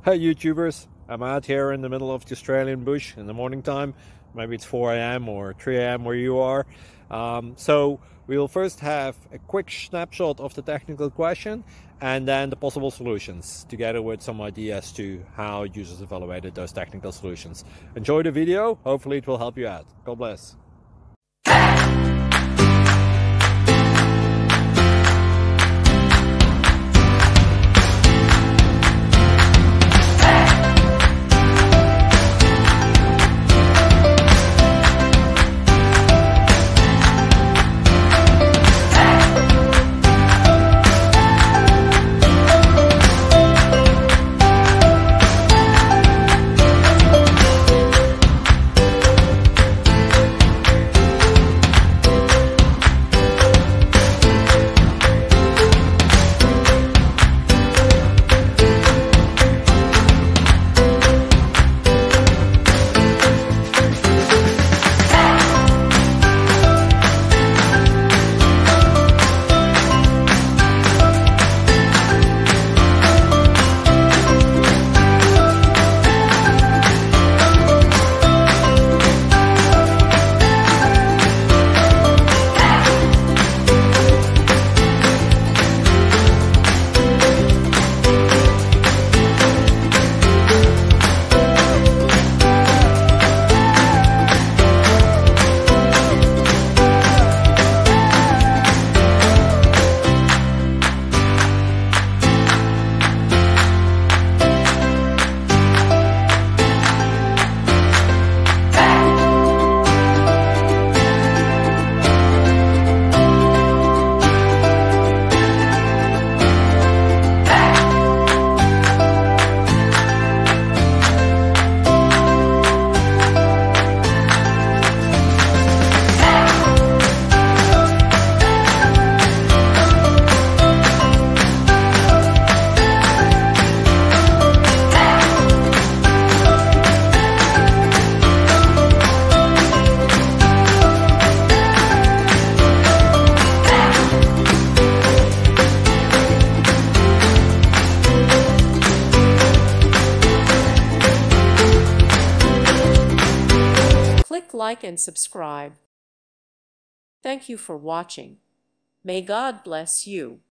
Hi YouTubers, I'm out here in the middle of the Australian bush in the morning time. Maybe it's 4 a.m. or 3 a.m. where you are. So we'll first have a quick snapshot of the technical question and then the possible solutions, together with some ideas to how users evaluated those technical solutions. Enjoy the video, hopefully it will help you out. God bless. Click like and subscribe. Thank you for watching. May God bless you.